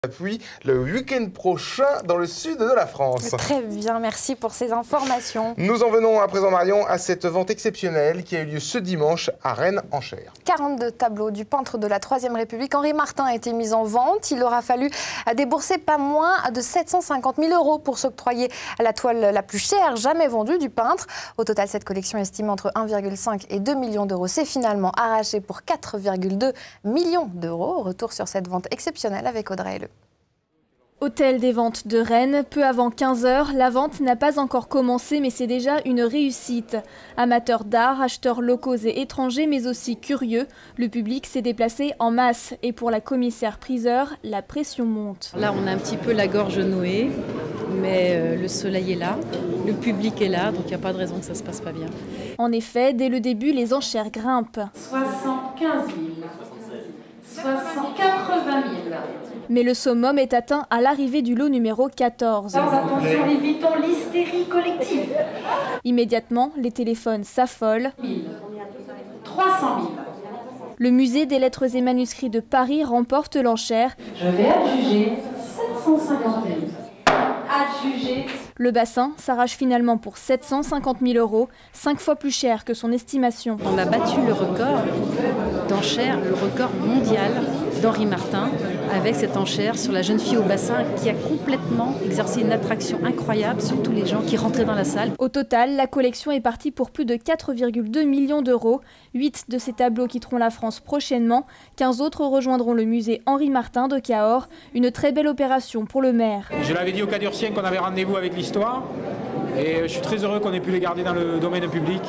Puis le week-end prochain dans le sud de la France. Très bien, merci pour ces informations. Nous en venons à présent, Marion, à cette vente exceptionnelle qui a eu lieu ce dimanche à Rennes en Cher. 42 tableaux du peintre de la Troisième République, Henri Martin, a été mis en vente. Il aura fallu débourser pas moins de 750 000 € pour s'octroyer la toile la plus chère jamais vendue du peintre. Au total, cette collection estimée entre 1,5 et 2 millions d'euros s'est finalement arrachée pour 4,2 millions d'euros. Retour sur cette vente exceptionnelle avec Audrey Helleux. Hôtel des ventes de Rennes, peu avant 15 h, la vente n'a pas encore commencé mais c'est déjà une réussite. Amateurs d'art, acheteurs locaux et étrangers mais aussi curieux, le public s'est déplacé en masse et pour la commissaire-priseur, la pression monte. Là on a un petit peu la gorge nouée, mais le soleil est là, le public est là, donc il n'y a pas de raison que ça se passe pas bien. En effet, dès le début, les enchères grimpent. 75 000, 80 000. Mais le summum est atteint à l'arrivée du lot numéro 14. Attention, évitons l'hystérie collective. Immédiatement, les téléphones s'affolent. 300 000. Le musée des lettres et manuscrits de Paris remporte l'enchère. Je vais adjuger 750 000. Adjuger. Le bassin s'arrache finalement pour 750 000 €, 5 fois plus cher que son estimation. On a battu le record d'enchères, le record mondial d'Henri Martin, avec cette enchère sur la jeune fille au bassin qui a complètement exercé une attraction incroyable sur tous les gens qui rentraient dans la salle. Au total, la collection est partie pour plus de 4,2 millions d'euros. 8 de ces tableaux quitteront la France prochainement. 15 autres rejoindront le musée Henri Martin de Cahors. Une très belle opération pour le maire. Je l'avais dit aux Cadurciens qu'on avait rendez-vous avec l'histoire et je suis très heureux qu'on ait pu les garder dans le domaine public.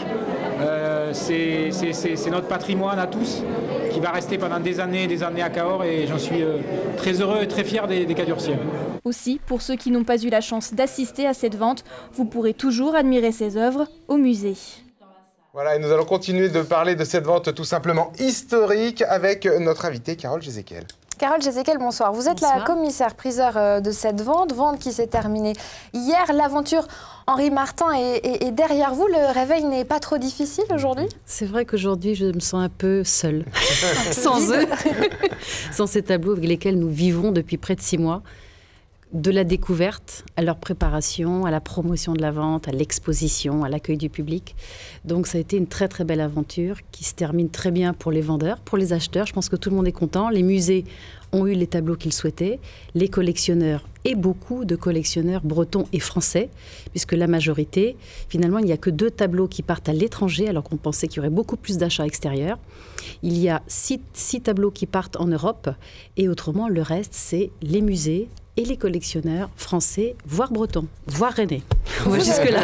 C'est notre patrimoine à tous qui va rester pendant des années à Cahors et j'en suis très heureux et très fier des Cadurciens. Aussi, pour ceux qui n'ont pas eu la chance d'assister à cette vente, vous pourrez toujours admirer ces œuvres au musée. Voilà, et nous allons continuer de parler de cette vente tout simplement historique avec notre invitée Carole Jézéquel. Carole Jézéquel, bonsoir. Vous êtes la commissaire-priseur de cette vente qui s'est terminée hier. L'aventure Henri Martin est derrière vous. Le réveil n'est pas trop difficile aujourd'hui? C'est vrai qu'aujourd'hui, je me sens un peu seule, sans eux, sans ces tableaux avec lesquels nous vivons depuis près de 6 mois. De la découverte, à leur préparation, à la promotion de la vente, à l'exposition, à l'accueil du public. Donc ça a été une très très belle aventure qui se termine très bien pour les vendeurs, pour les acheteurs. Je pense que tout le monde est content. Les musées ont eu les tableaux qu'ils souhaitaient, les collectionneurs et beaucoup de collectionneurs bretons et français, puisque la majorité, finalement, il n'y a que 2 tableaux qui partent à l'étranger, alors qu'on pensait qu'il y aurait beaucoup plus d'achats extérieurs. Il y a 6 tableaux qui partent en Europe, et autrement, le reste, c'est les musées et les collectionneurs français, voire bretons, voire rennais. Vous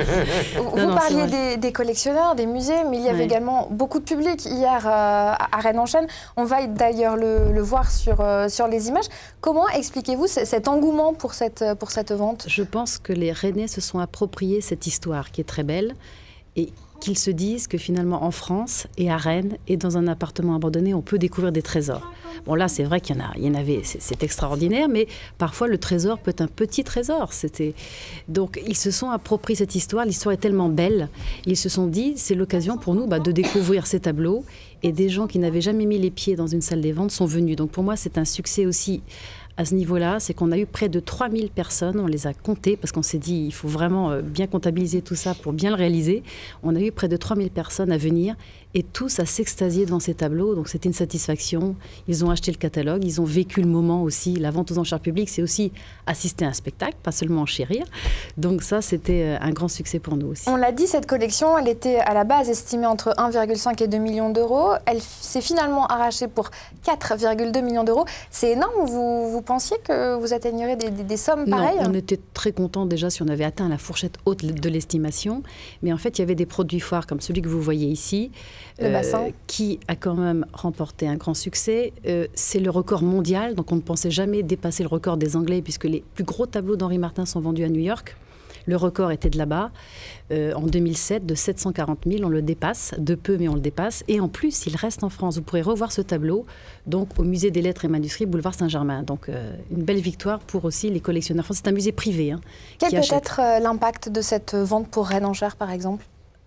parliez des collectionneurs, des musées, mais il y avait également beaucoup de public hier à Rennes-en-Chêne. On va d'ailleurs le voir sur les images. Comment expliquez-vous cet engouement pour cette vente? Je pense que les Rennais se sont appropriés cette histoire qui est très belle et qu'ils se disent que finalement en France et à Rennes et dans un appartement abandonné, on peut découvrir des trésors. Bon là, c'est vrai qu'il y en avait, c'est extraordinaire, mais parfois le trésor peut être un petit trésor. Donc ils se sont appropriés cette histoire, l'histoire est tellement belle, ils se sont dit, c'est l'occasion pour nous de découvrir ces tableaux et des gens qui n'avaient jamais mis les pieds dans une salle des ventes sont venus. Donc pour moi, c'est un succès aussi à ce niveau-là, c'est qu'on a eu près de 3000 personnes, on les a comptées parce qu'on s'est dit il faut vraiment bien comptabiliser tout ça pour bien le réaliser. On a eu près de 3000 personnes à venir et tous à s'extasier devant ces tableaux, donc c'était une satisfaction. Ils ont acheté le catalogue, ils ont vécu le moment aussi. La vente aux enchères publiques, c'est aussi assister à un spectacle, pas seulement enchérir. Donc ça, c'était un grand succès pour nous aussi. On l'a dit, cette collection, elle était à la base estimée entre 1,5 et 2 millions d'euros. Elle s'est finalement arrachée pour 4,2 millions d'euros. C'est énorme, vous pensiez que vous atteigneriez des sommes pareilles? Non, on était très contents déjà si on avait atteint la fourchette haute de l'estimation. Mais en fait, il y avait des produits phares comme celui que vous voyez ici, qui a quand même remporté un grand succès. C'est le record mondial, donc on ne pensait jamais dépasser le record des Anglais, puisque les plus gros tableaux d'Henri Martin sont vendus à New York. Le record était de là-bas. En 2007, de 740 000, on le dépasse, de peu, mais on le dépasse. Et en plus, il reste en France. Vous pourrez revoir ce tableau donc, au musée des lettres et manuscrits, boulevard Saint-Germain. Donc, une belle victoire pour aussi les collectionneurs français. C'est un musée privé. Quel peut être l'impact de cette vente pour Rennes-en-Chère, par exemple?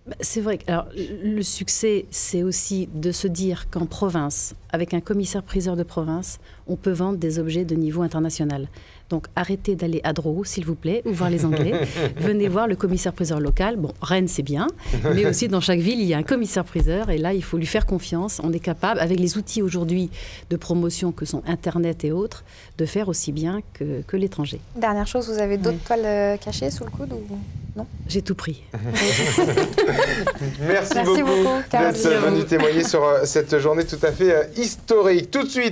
C'est vrai que alors, le succès, c'est aussi de se dire qu'en province, avec un commissaire-priseur de province, on peut vendre des objets de niveau international. Donc arrêtez d'aller à Dreux, s'il vous plaît, ou voir les Anglais. Venez voir le commissaire-priseur local. Bon, Rennes, c'est bien, mais aussi dans chaque ville, il y a un commissaire-priseur. Et là, il faut lui faire confiance. On est capable, avec les outils aujourd'hui de promotion que sont Internet et autres, de faire aussi bien que l'étranger. Dernière chose, vous avez d'autres toiles cachées sous le coude ou non? J'ai tout pris. Merci beaucoup Carole. d'être venu témoigner sur cette journée tout à fait historique. Tout de suite.